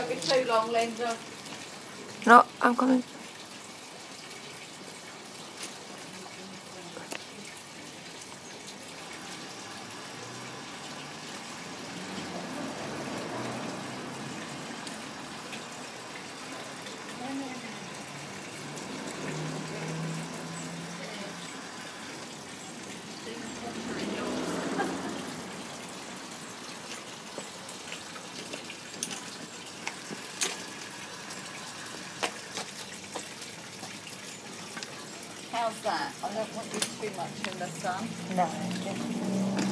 be too long, Linda. No, I'm coming. How's that? I don't want you too much in the sun. No, just